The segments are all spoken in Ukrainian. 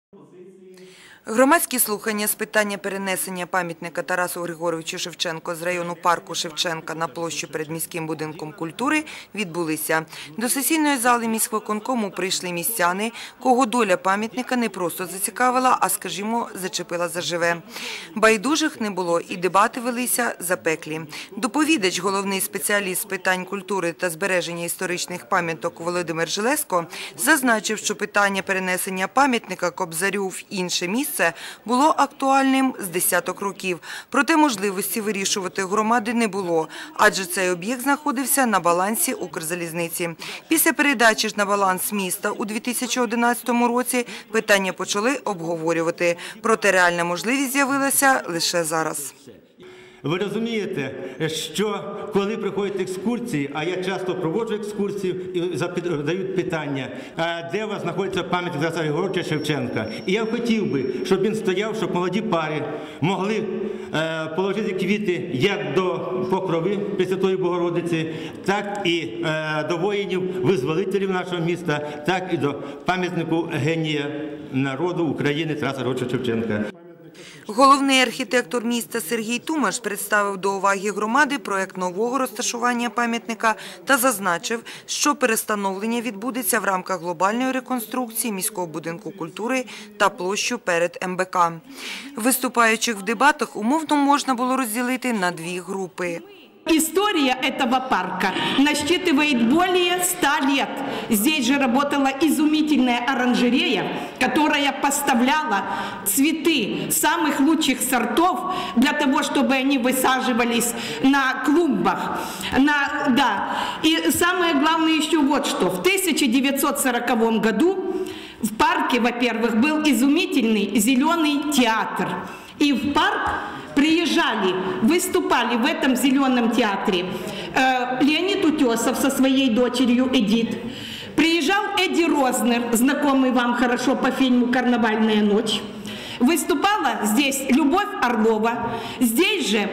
Громадські слухання з питання перенесення пам'ятника Тарасу Григоровичу Шевченку з району парку Шевченка на площу перед міським будинком культури відбулися. До сесійної зали міськвиконкому прийшли містяни, кого доля пам'ятника не просто зацікавила, а, скажімо, зачепила заживе. Байдужих не було і дебати велися запеклі. Доповідач, головний спеціаліст з питань культури та збереження історичних пам'яток Володимир Жилеско зазначив, що питання перенесення пам'ятника Кобзарю в інше місце було актуальним з десяток років. Проте можливості вирішувати громади не було, адже цей об'єкт знаходився на балансі Укрзалізниці. Після передачі ж на баланс міста у 2011 році питання почали обговорювати. Проте реальна можливість з'явилася лише зараз. Ви розумієте, що коли приходять екскурсії, а я часто проводжу екскурсії і задають питання, де у вас знаходиться пам'ятник Тараса Григоровича Шевченка. І я хотів би, щоб він стояв, щоб молоді пари могли положити квіти як до покрови Пресвятої Богородиці, так і до воїнів-визволителів нашого міста, так і до пам'ятнику генія народу України Тараса Григоровича Шевченка. Головний архітектор міста Сергій Тумаш представив до уваги громади проект нового розташування пам'ятника та зазначив, що перестановлення відбудеться в рамках глобальної реконструкції міського будинку культури та площу перед МБК. Виступаючих в дебатах умовно можна було розділити на дві групи. История этого парка насчитывает более 100 лет. Здесь же работала изумительная оранжерея, которая поставляла цветы самых лучших сортов для того, чтобы они высаживались на клумбах. И самое главное еще вот что. В 1940 году в парке, во-первых, был изумительный зеленый театр. И в парк приезжали, выступали в этом зеленом театре Леонид Утесов со своей дочерью Эдит. Приезжал Эдди Рознер, знакомый вам хорошо по фильму «Карнавальная ночь». Выступала здесь Любовь Орлова. Здесь же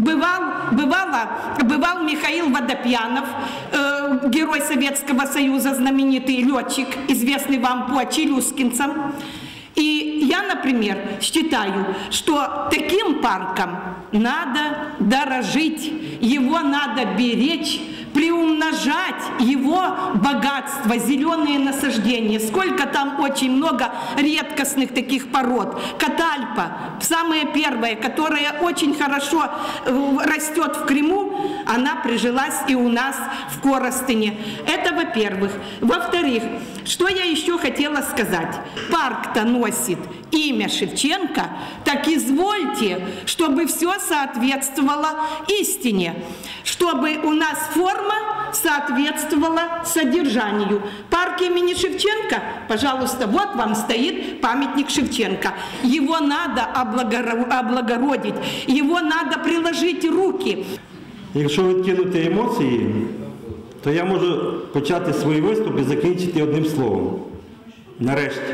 бывал Михаил Водопьянов, герой Советского Союза, знаменитый летчик, известный вам по челюскинцам. И я, например, считаю, что таким парком надо дорожить, его надо беречь, приумножать его богатство, зеленые насаждения. Сколько там очень много редкостных таких пород. Катальпа, самая первая, которая очень хорошо растет в Крыму, она прижилась и у нас в Коростыне. Это во-первых. Во-вторых, что я еще хотела сказать. Парк-то носит имя Шевченко, так извольте, чтобы все соответствовало истине, чтобы у нас форма соответствовала содержанию. Парк имени Шевченко, пожалуйста, вот вам стоит памятник Шевченко. Его надо облагородить, его надо приложить руки. Якщо відкинути емоції, то я можу почати свій виступ і закінчити одним словом. Нарешті.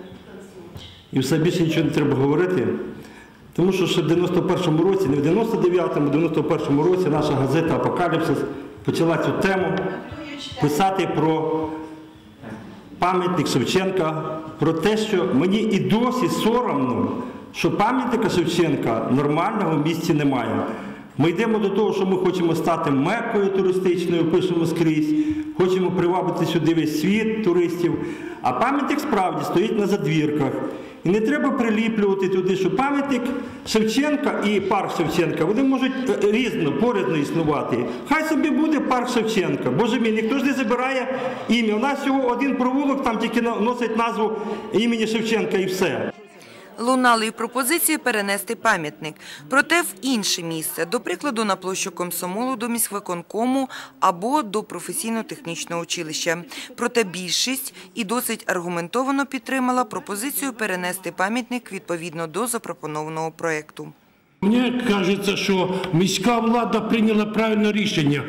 І все більше нічого не треба говорити, тому що ще в 91-му році, не в 99-му, в 91-му році наша газета «Апокаліпсис» почала цю тему писати про пам'ятник Шевченка, про те, що мені і досі соромно, що пам'ятника Шевченка нормального в місті немає. Ми йдемо до того, що ми хочемо стати меккою туристичною, пишемо скрізь, хочемо привабити сюди весь світ туристів, а пам'ятник справді стоїть на задвірках. І не треба приліплювати туди, що пам'ятник Шевченка і парк Шевченка, вони можуть порядно існувати. Хай собі буде парк Шевченка. Боже мій, ніхто ж не забирає ім'я. У нас всього один провулок, там тільки носить назву імені Шевченка і все. Лунали й пропозиції перенести пам'ятник, проте в інше місце, до прикладу, на площу Комсомолу до міськвиконкому або до професійно-технічного училища. Проте більшість і досить аргументовано підтримала пропозицію перенести пам'ятник відповідно до запропонованого проєкту. Мені кажеться, що міська влада прийняла правильне рішення.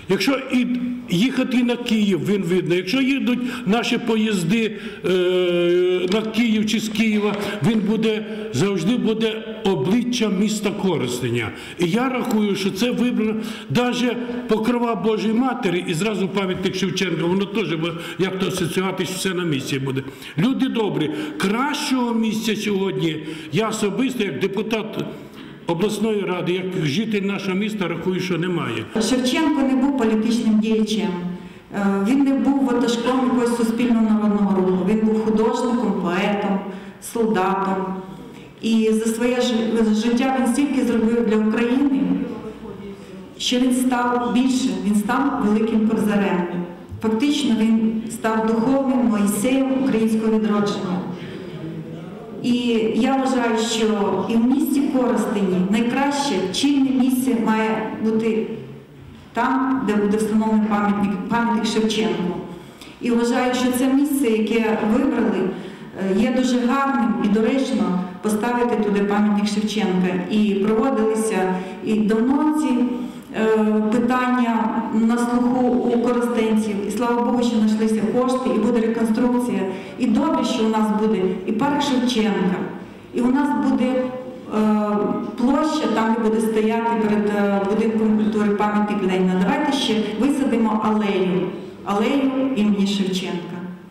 Якщо їхати на Київ, він видно. Якщо їдуть наші поїзди на Київ чи з Києва, він буде, завжди буде обличчя міста Коростеня. І я рахую, що це вибрано навіть Покрова Божої Матері і зразу пам'ятник Шевченка, воно теж як-то асоціюватись все на місці буде. Люди добрі, кращого місця сьогодні, я особисто, як депутат обласної ради, як житель нашого міста, рахую, що немає. Шевченко не був політичним діячем, він не був ватажком якогось суспільного народного руху, він був художником, поетом, солдатом. І за своє життя він стільки зробив для України, що він став більшим, він став великим кобзарем. Фактично він став духовним Мойсеєм українського відродження. І я вважаю, що і в місті Коростені найкраще чільне місце має бути там, де буде встановлений пам'ятник Шевченку. І вважаю, що це місце, яке вибрали, є дуже гарним і доречно поставити туди пам'ятник Шевченка. І проводилися і давно ці питання на слуху у коростенців. І слава Богу, що знайшлися кошти, і буде реконструкція. І добре, що у нас буде і парк Шевченка, і у нас буде площа, там де буде стояти перед будинком культури пам'ятник Леніна. Давайте ще висадимо алею імені Шевченка.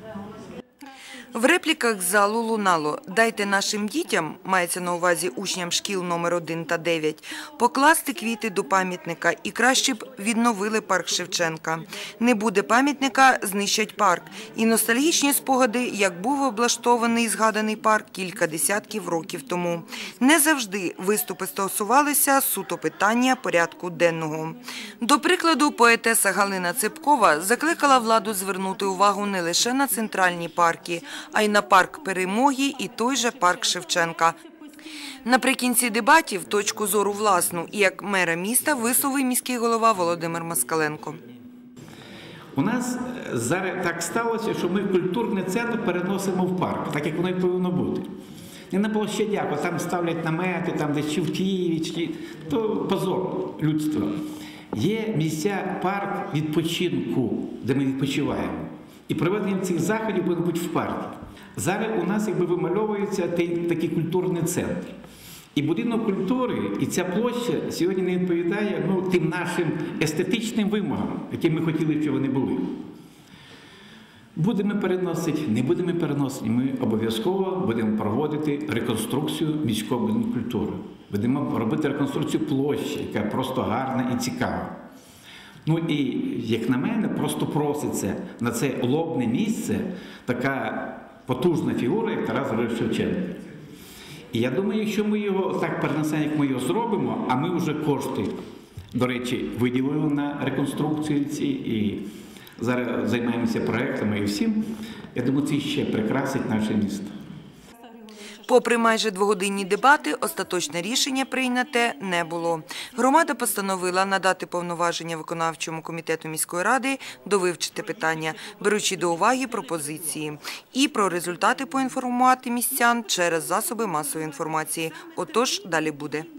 В репліках з залу лунало «Дайте нашим дітям», мається на увазі учням шкіл номер 1 та 9, покласти квіти до пам'ятника і краще б відновили парк Шевченка. Не буде пам'ятника – знищать парк. І ностальгічні спогади, як був облаштований згаданий парк кілька десятків років тому. Не завжди виступи стосувалися суто питання порядку денного. До прикладу, поетеса Галина Цепкова закликала владу звернути увагу не лише на центральні парки, а й на парк Перемоги і той же парк Шевченка. Наприкінці дебатів точку зору власну і як мера міста висловив міський голова Володимир Москаленко. У нас зараз так сталося, що ми культурний центр переносимо в парк, так як воно і повинно бути. Не на площадях, а там ставлять намети, там десь чи в Києві, чи то позор людства. Є місця парк відпочинку, де ми відпочиваємо. І проведення цих заходів буде бути в парку. Зараз у нас якби вимальовується такий культурний центр. І будинок культури, і ця площа сьогодні не відповідає тим нашим естетичним вимогам, які ми хотіли, щоб вони були. Будемо переносити, не будемо переносити, ми обов'язково будемо проводити реконструкцію міського будинку культури. Будемо робити реконструкцію площі, яка просто гарна і цікава. Ну і, як на мене, просто проситься на це лобне місце така потужна фігура, як Тарас Григорович Шевченко. І я думаю, якщо ми його так перенесемо, як ми його зробимо, а ми вже кошти, до речі, виділили на реконструкцію ці, і зараз займаємося проектами і всім, я думаю, це ще прикрасить наше місто. Попри майже двогодинні дебати, остаточне рішення прийняте не було. Громада постановила надати повноваження виконавчому комітету міської ради довивчити питання, беручи до уваги пропозиції. І про результати поінформувати містян через засоби масової інформації. Отож, далі буде.